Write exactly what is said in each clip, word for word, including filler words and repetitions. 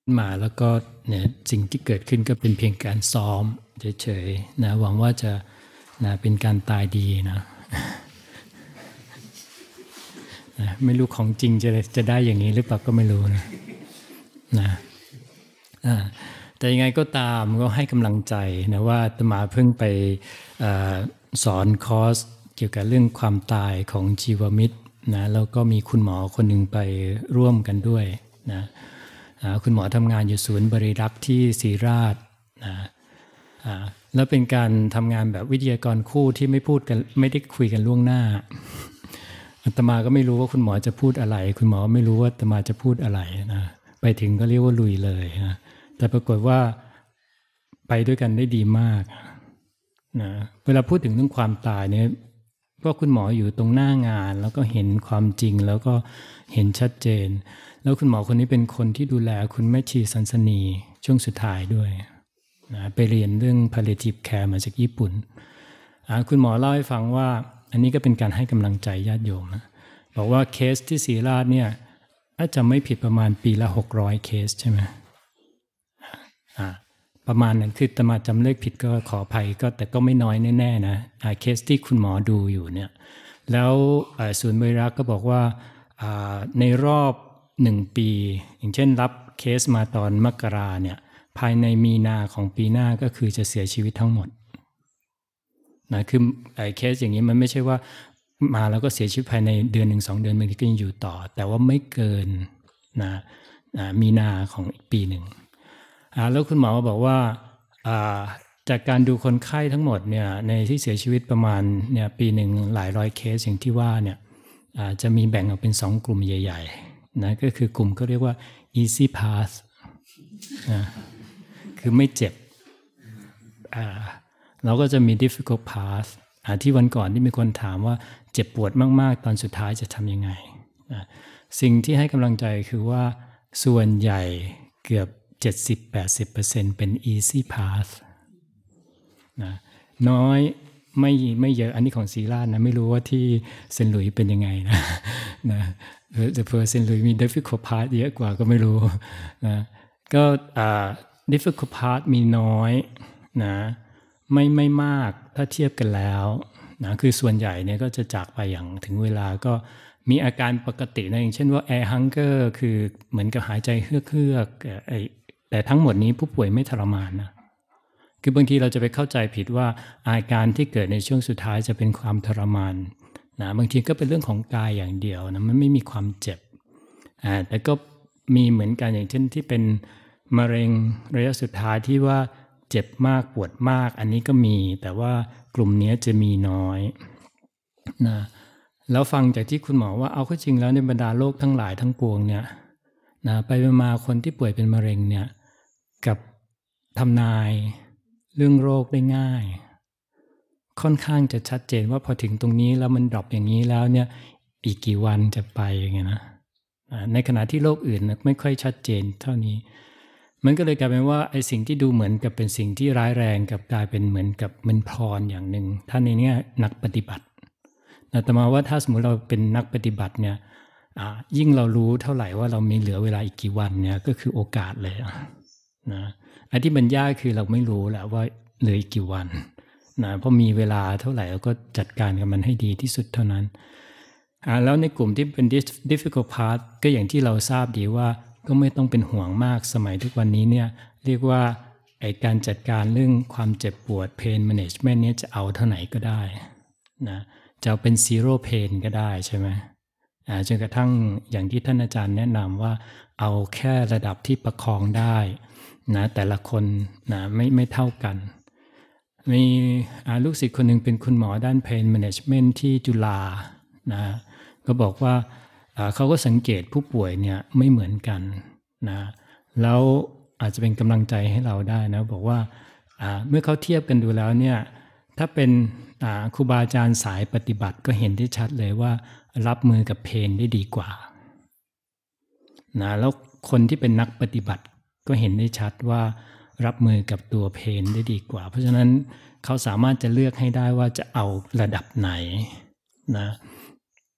มาแล้วก็เนี่ยสิ่งที่เกิดขึ้นก็เป็นเพียงการซ้อมเฉยๆนะหวังว่าจะนะเป็นการตายดีนะนะไม่รู้ของจริงจะจะได้อย่างนี้หรือเปล่าก็ไม่รู้นะนะแต่ยังไงก็ตามก็ให้กำลังใจนะว่าอาตมาเพิ่งไปอสอนคอร์สเกี่ยวกับเรื่องความตายของชีวมิตรนะแล้วก็มีคุณหมอคนหนึ่งไปร่วมกันด้วยนะคุณหมอทำงานอยู่ศูนย์บริรักษ์ที่ศรีราชนะแล้วเป็นการทำงานแบบวิทยากรคู่ที่ไม่พูดกันไม่ได้คุยกันล่วงหน้าอาตมาก็ไม่รู้ว่าคุณหมอจะพูดอะไรคุณหมอไม่รู้ว่าอาตมาจะพูดอะไรนะไปถึงก็เรียกว่าลุยเลยนะแต่ปรากฏว่าไปด้วยกันได้ดีมากนะเวลาพูดถึงเรื่องความตายเนี่ยเพราะคุณหมออยู่ตรงหน้างานแล้วก็เห็นความจริงแล้วก็เห็นชัดเจนแล้วคุณหมอคนนี้เป็นคนที่ดูแลคุณแม่ชีสันสนีช่วงสุดท้ายด้วยนะไปเรียนเรื่อง palliative care มาจากญี่ปุ่นคุณหมอเล่าให้ฟังว่าอันนี้ก็เป็นการให้กำลังใจญาติโยมนะบอกว่าเคสที่ศรีราชเนี่ยถ้าจำไม่ผิดประมาณปีละหกร้อยเคสใช่ไหมประมาณนั้นคืออาตมาจำเลขผิดก็ขออภัยก็แต่ก็ไม่น้อยแน่ๆนะเคสที่คุณหมอดูอยู่เนี่ยแล้วศูนย์บริรักษ์ก็บอกว่าในรอบหนึ่งปีอย่างเช่นรับเคสมาตอนมกราเนี่ยภายในมีนาของปีหน้าก็คือจะเสียชีวิตทั้งหมดนะคือเคสอย่างนี้มันไม่ใช่ว่ามาแล้วก็เสียชีวิตภายในเดือนหนึ่งสองเดือนบางทีก็ยังอยู่ต่อแต่ว่าไม่เกินนะมีนาของอีกปีหนึ่งแล้วคุณหมอบอกว่าจากการดูคนไข้ทั้งหมดเนี่ยในที่เสียชีวิตประมาณเนี่ยปีหนึ่งหลายร้อยเคสอย่างที่ว่าเนี่ยจะมีแบ่งออกเป็นสองกลุ่มใหญ่ๆนะก็คือกลุ่มก็เรียกว่า easy path นะคือไม่เจ็บเราก็จะมี difficult path ที่วันก่อนที่มีคนถามว่าเจ็บปวดมากๆตอนสุดท้ายจะทำยังไงสิ่งที่ให้กำลังใจคือว่าส่วนใหญ่เกือบ เจ็ดสิบถึงแปดสิบเปอร์เซ็นต์ เป็น easy path นะน้อยไม่ไม่เยอะอันนี้ของศรีราชนะไม่รู้ว่าที่เซนต์หลุยส์เป็นยังไงนะนะแต่เพอเซนต์หลุยส์มี difficult path เยอะกว่าก็ไม่รู้นะก็อ่า difficult path มีน้อยนะไม่ไม่มากถ้าเทียบกันแล้วนะคือส่วนใหญ่เนี่ยก็จะจากไปอย่างถึงเวลาก็มีอาการปกตินะอย่างเช่นว่า air hunger คือเหมือนกับหายใจเฮือกๆไอแต่ทั้งหมดนี้ผู้ป่วยไม่ทรมานนะคือบางทีเราจะไปเข้าใจผิดว่าอาการที่เกิดในช่วงสุดท้ายจะเป็นความทรมานนะบางทีก็เป็นเรื่องของกายอย่างเดียวนะมันไม่มีความเจ็บอ่าแต่ก็มีเหมือนกันอย่างเช่นที่เป็นมะเร็งระยะสุดท้ายที่ว่าเจ็บมากปวดมากอันนี้ก็มีแต่ว่ากลุ่มนี้จะมีน้อยนะแล้วฟังจากที่คุณหมอว่าเอาเข้าจริงแล้วในบรรดาโรคทั้งหลายทั้งปวงเนี่ยนะไปมาคนที่ป่วยเป็นมะเร็งเนี่ยกับทำนายเรื่องโรคได้ง่ายค่อนข้างจะชัดเจนว่าพอถึงตรงนี้แล้วมันดรอปอย่างนี้แล้วเนี่ยอีกกี่วันจะไปอย่างเงี้ยนะในขณะที่โรคอื่นไม่ค่อยชัดเจนเท่านี้มันก็เลยกลายเป็นว่าไอ้สิ่งที่ดูเหมือนกับเป็นสิ่งที่ร้ายแรงกับกลายเป็นเหมือนกับมันพรอย่างหนึ่งท่านในนี้นักปฏิบัติแต่มาว่าถ้าสมมติเราเป็นนักปฏิบัติเนี่ยยิ่งเรารู้เท่าไหร่ว่าเรามีเหลือเวลาอีกกี่วันเนี่ยก็คือโอกาสเลยนะไอ้ที่มันยากคือเราไม่รู้แหละว่าเหลืออีกกี่วันนะเพราะมีเวลาเท่าไหร่เราก็จัดการกับมันให้ดีที่สุดเท่านั้นแล้วในกลุ่มที่เป็น difficult part ก็อย่างที่เราทราบดีว่าก็ไม่ต้องเป็นห่วงมากสมัยทุกวันนี้เนี่ยเรียกว่าไอ้การจัดการเรื่องความเจ็บปวด pain management เนี่ยจะเอาเท่าไหร่ก็ได้นะจะเอาเป็น zero pain ก็ได้ใช่ไหมจนกระทั่งอย่างที่ท่านอาจารย์แนะนำว่าเอาแค่ระดับที่ประคองได้นะแต่ละคนนะไม่ไม่เท่ากันมีลูกศิษย์คนหนึ่งเป็นคุณหมอด้าน pain management ที่จุฬานะก็บอกว่าเขาก็สังเกตผู้ป่วยเนี่ยไม่เหมือนกันนะแล้วอาจจะเป็นกำลังใจให้เราได้นะบอกว่าเมื่อเขาเทียบกันดูแล้วเนี่ยถ้าเป็นครูบาอาจารย์สายปฏิบัติก็เห็นได้ชัดเลยว่ารับมือกับเพนได้ดีกว่านะแล้วคนที่เป็นนักปฏิบัติก็เห็นได้ชัดว่ารับมือกับตัวเพนได้ดีกว่าเพราะฉะนั้นเขาสามารถจะเลือกให้ได้ว่าจะเอาระดับไหนนะ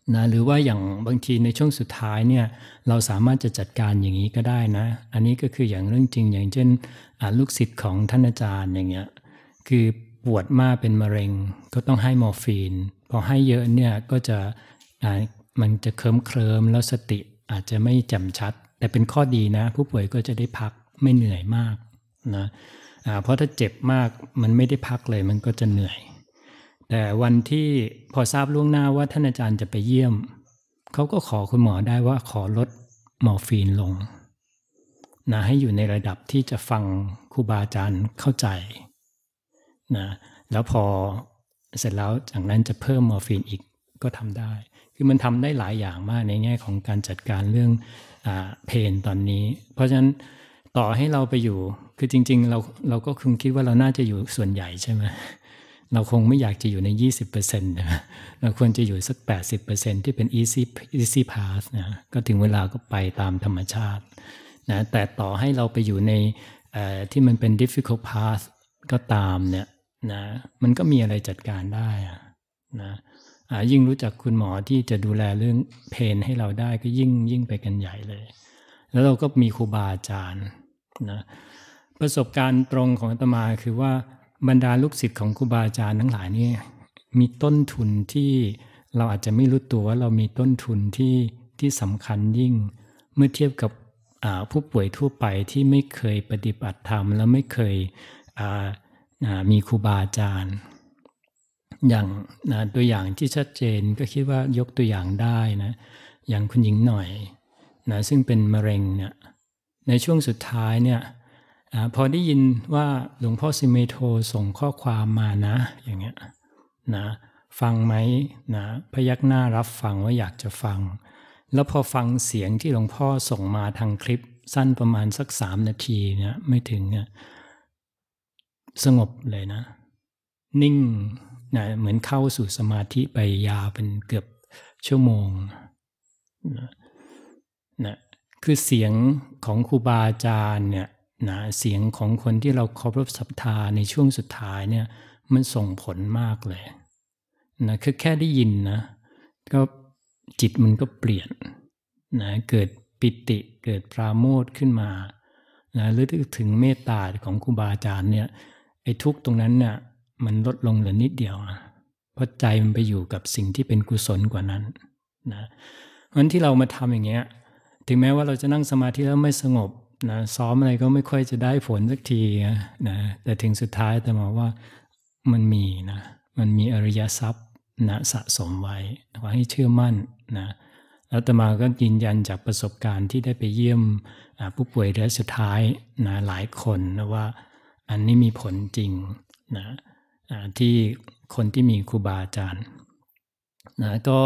นะหรือว่าอย่างบางทีในช่วงสุดท้ายเนี่ยเราสามารถจะจัดการอย่างนี้ก็ได้นะอันนี้ก็คืออย่างเรื่องจริงอย่างเช่นลูกศิษย์ของท่านอาจารย์อย่างเงี้ยคือปวดมากเป็นมะเร็งก็ต้องให้มอร์ฟีนพอให้เยอะเนี่ยก็จะมันจะเคลิ้มเคลิมแล้วสติอาจจะไม่แจ่มชัดแต่เป็นข้อดีนะผู้ป่วยก็จะได้พักไม่เหนื่อยมากนะเพราะถ้าเจ็บมากมันไม่ได้พักเลยมันก็จะเหนื่อยแต่วันที่พอทราบล่วงหน้าว่าท่านอาจารย์จะไปเยี่ยมเขาก็ขอคุณหมอได้ว่าขอลดมอร์ฟีนลงนะให้อยู่ในระดับที่จะฟังครูบาอาจารย์เข้าใจนะแล้วพอเสร็จแล้วจากนั้นจะเพิ่มมอร์ฟีนอีกก็ทำได้คือมันทำได้หลายอย่างมากในแง่ของการจัดการเรื่องเพนตอนนี้เพราะฉะนั้นต่อให้เราไปอยู่คือจริงๆเราเราก็คงคิดว่าเราน่าจะอยู่ส่วนใหญ่ใช่ไหมเราคงไม่อยากจะอยู่ใน ยี่สิบเปอร์เซ็นต์ นะเราควรจะอยู่สัก แปดสิบเปอร์เซ็นต์ ที่เป็น easy easy path นะก็ถึงเวลาก็ไปตามธรรมชาตินะแต่ต่อให้เราไปอยู่ในที่มันเป็น difficult path ก็ตามเนี่ยนะมันก็มีอะไรจัดการได้นะยิ่งรู้จักคุณหมอที่จะดูแลเรื่องเพนให้เราได้ก็ยิ่งยิ่งไปกันใหญ่เลยแล้วเราก็มีครูบาอาจารย์นะประสบการณ์ตรงของอาตมาคือว่าบรรดาลูกศิษย์ของครูบาอาจารย์ทั้งหลายนี่มีต้นทุนที่เราอาจจะไม่รู้ตัวว่าเรามีต้นทุนที่ที่สำคัญยิ่งเมื่อเทียบกับผู้ป่วยทั่วไปที่ไม่เคยปฏิบัติธรรมและไม่เคยมีครูบาอาจารย์อย่างนะตัวอย่างที่ชัดเจนก็คิดว่ายกตัวอย่างได้นะอย่างคุณหญิงหน่อยนะซึ่งเป็นมะเร็งเนี่ยในช่วงสุดท้ายเนี่ยอพอได้ยินว่าหลวงพ่อซิเมโทส่งข้อความมานะอย่างเงี้ยนะฟังไหมนะพยักหน้ารับฟังว่าอยากจะฟังแล้วพอฟังเสียงที่หลวงพ่อส่งมาทางคลิปสั้นประมาณสักสามนาทีเนี่ยไม่ถึงเนี่ยสงบเลยนะนิ่งนะเหมือนเข้าสู่สมาธิไปยาวเป็นเกือบชั่วโมงนะนะคือเสียงของครูบาอาจารย์เนี่ยนะเสียงของคนที่เราเคารพศรัทธาในช่วงสุดท้ายเนี่ยมันส่งผลมากเลยนะคือแค่ได้ยินนะก็จิตมันก็เปลี่ยนนะเกิดปิติเกิดปราโมทย์ขึ้นมานะหรือถึงเมตตาของครูบาอาจารย์เนี่ยไอ้ทุกข์ตรงนั้นเนี่ยมันลดลงเหลือนิดเดียวเพราะใจมันไปอยู่กับสิ่งที่เป็นกุศลกว่านั้นนะเพราะฉะนั้นที่เรามาทำอย่างเงี้ยถึงแม้ว่าเราจะนั่งสมาธิแล้วไม่สงบนะซ้อมอะไรก็ไม่ค่อยจะได้ผลสักทีนะแต่ถึงสุดท้ายแต่มาว่ามันมีนะมันมีอริยทรัพย์นะสะสมไว้ขอให้เชื่อมั่นนะแล้วแต่มาก็ยืนยันจากประสบการณ์ที่ได้ไปเยี่ยมผู้ป่วยระยะสุดท้ายนะหลายคนนะว่าอันนี้มีผลจริงนะที่คนที่มีครูบาอาจารย์นะก็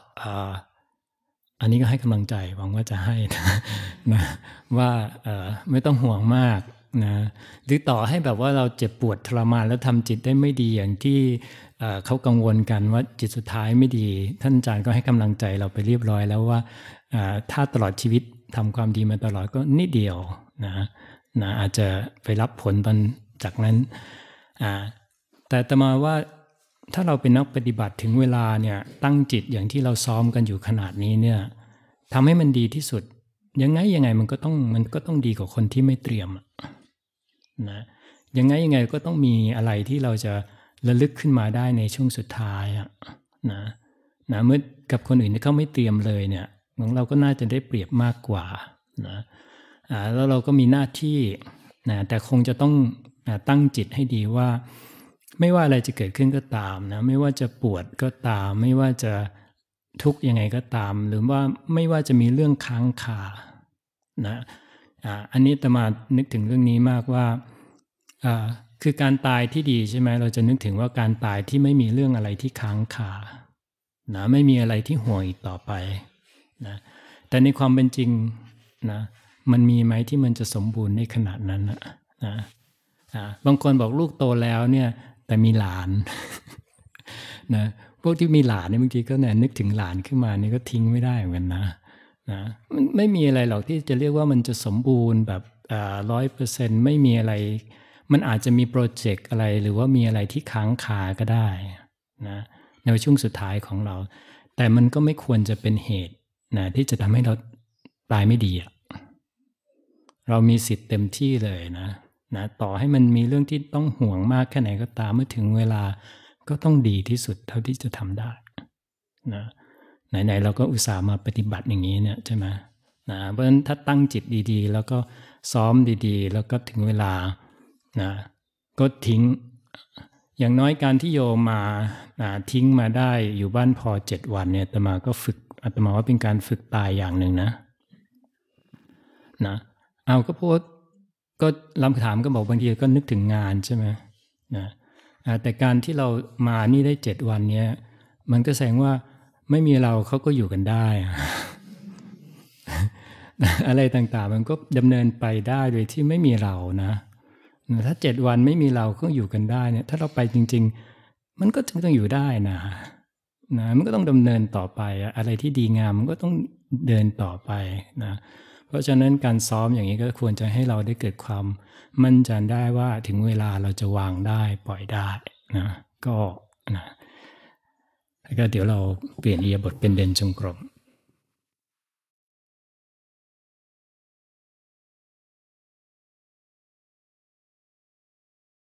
อันนี้ก็ให้กำลังใจหวังว่าจะให้นะว่าไม่ต้องห่วงมากนะหรือต่อให้แบบว่าเราเจ็บปวดทรมานแล้วทำจิตได้ไม่ดีอย่างที่เขากังวลกันว่าจิตสุดท้ายไม่ดีท่านอาจารย์ก็ให้กำลังใจเราไปเรียบร้อยแล้วว่าถ้าตลอดชีวิตทำความดีมาตลอดก็นิดเดียวนะนะอาจจะไปรับผลตอนจากนั้นแต่แต่มาว่าถ้าเราเป็นนักปฏิบัติถึงเวลาเนี่ยตั้งจิตอย่างที่เราซ้อมกันอยู่ขนาดนี้เนี่ยทำให้มันดีที่สุดยังไงยังไงมันก็ต้องมันก็ต้องดีกว่าคนที่ไม่เตรียมนะยังไงยังไงก็ต้องมีอะไรที่เราจะระลึกขึ้นมาได้ในช่วงสุดท้ายนะนะเมื่อกับคนอื่นที่เขาไม่เตรียมเลยเนี่ยของเราก็น่าจะได้เปรียบมากกว่านะแล้วเราก็มีหน้าที่นะแต่คงจะต้องตั้งจิตให้ดีว่าไม่ว่าอะไรจะเกิดขึ้นก็ตามนะไม่ว่าจะปวดก็ตามไม่ว่าจะทุกข์ยังไงก็ตามหรือว่าไม่ว่าจะมีเรื่องค้างคานะอ่าอันนี้อาตมานึกถึงเรื่องนี้มากว่าอ่าคือการตายที่ดีใช่ไหมเราจะนึกถึงว่าการตายที่ไม่มีเรื่องอะไรที่ค้างคานะไม่มีอะไรที่ห่วงอีกต่อไปนะแต่ในความเป็นจริงนะมันมีไหมที่มันจะสมบูรณ์ในขนาดนั้นนะนะอ่าบางคนบอกลูกโตแล้วเนี่ยแต่มีหลานนะพวกที่มีหลานเนี่ยบางทีก็เนี่ยนึกถึงหลานขึ้นมานี่ก็ทิ้งไม่ได้เหมือนกันนะนะมันไม่มีอะไรหรอกที่จะเรียกว่ามันจะสมบูรณ์แบบร้อยเปอร์เซ็นต์ไม่มีอะไรมันอาจจะมีโปรเจกต์อะไรหรือว่ามีอะไรที่ค้างคาก็ได้นะในช่วงสุดท้ายของเราแต่มันก็ไม่ควรจะเป็นเหตุนะที่จะทำให้เราตายไม่ดีอะเรามีสิทธิ์เต็มที่เลยนะนะต่อให้มันมีเรื่องที่ต้องห่วงมากแค่ไหนก็ตามเมื่อถึงเวลาก็ต้องดีที่สุดเท่าที่จะทำได้นะไหนๆเราก็อุตส่าห์มาปฏิบัติอย่างนี้เนี่ยใช่ไหมนะเพราะฉะนั้นถ้าตั้งจิตดีๆแล้วก็ซ้อมดีๆแล้วก็ถึงเวลานะก็ทิ้งอย่างน้อยการที่โยมมานะทิ้งมาได้อยู่บ้านพอเจ็ดวันเนี่ยอาตมาก็ฝึกอาตมาว่าเป็นการฝึกตายอย่างหนึ่งนะนะเอาก็พูดก็ลำถามก็บอกบางทีก็นึกถึงงานใช่ไหมนะแต่การที่เรามานี่ได้เจ็ดวันเนี้ยมันก็แสดงว่าไม่มีเราเขาก็อยู่กันได้ อะไรต่างๆมันก็ดำเนินไปได้โดยที่ไม่มีเรานะถ้าเจ็ดวันไม่มีเราก็อยู่กันได้เนี่ยถ้าเราไปจริงๆมันก็จะต้องอยู่ได้นะนะมันก็ต้องดำเนินต่อไปอะไรที่ดีงามมันก็ต้องเดินต่อไปนะเพราะฉะนั้นการซ้อมอย่างนี้ก็ควรจะให้เราได้เกิดความมั่นใจได้ว่าถึงเวลาเราจะวางได้ปล่อยได้นะก็นะแล้วก็เดี๋ยวเราเปลี่ยนอิริยาบถเป็นเดินจงกรม